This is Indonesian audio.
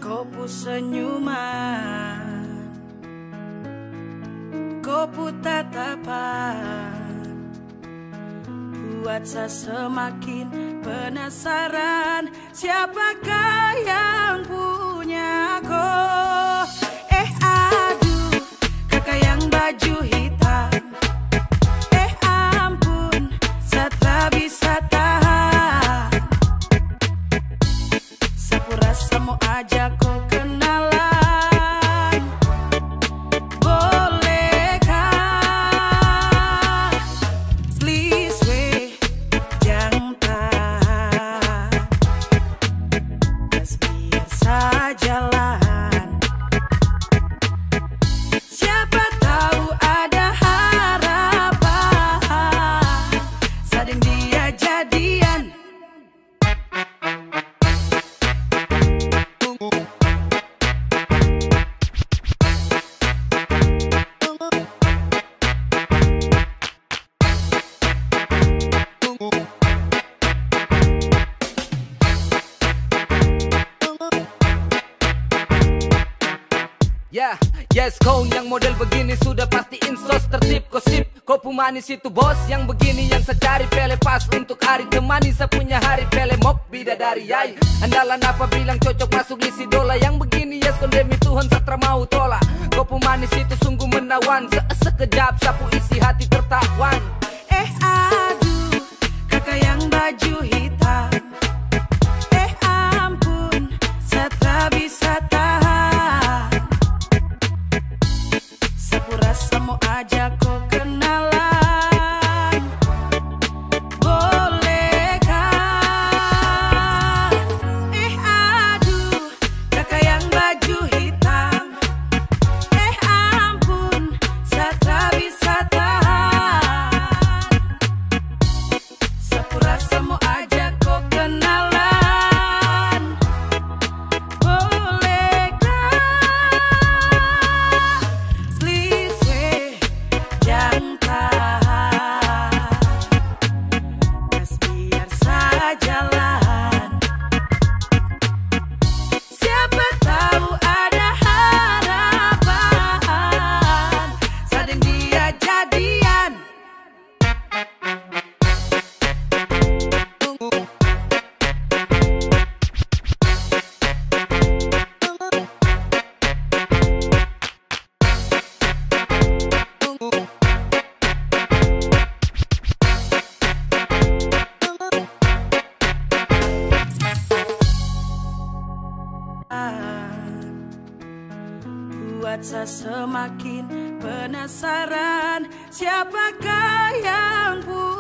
Kopu senyuman, kopu tatapan, buat saya semakin penasaran, siapakah yang punya kau? Aduh, kakak yang baju hitam. Ampun, saya tak bisa tahan. Sapu rasa mau ajak kau kenalan. Bolehkah? Please weh, jangan tahan. Just biar saja lah. Siapa tahu ada harapan, sading dia jadian. Yeah, yes, kau yang model begini sudah pasti insos tertib gosip. Kopu manis itu bos, yang begini yang saya cari. Pele pas untuk hari temani, saya punya hari pele mok bidadari yai. Andalan apa bilang cocok masuk list idola. Yang begini yes kondemi Tuhan satra mau tolak. Kopu manis itu sungguh menawan, sekejap sapu isi hati tertawan. Aduh, kakak yang baju hitam. Ampun, saya tak bisa tahan. Sapu rasa mau ajak kau kenalan. Bolehkah? Aduh, kakak yang baju hitam. Ampun, saya tak bisa tahan. Sapu rasa mau ajak kau kenalan. Bolehkah? Please weh, jangan tahan. Kas biar saja lan. Siapa tahu ada harapan, sading dia jadian. Buat saya semakin penasaran, siapakah yang punya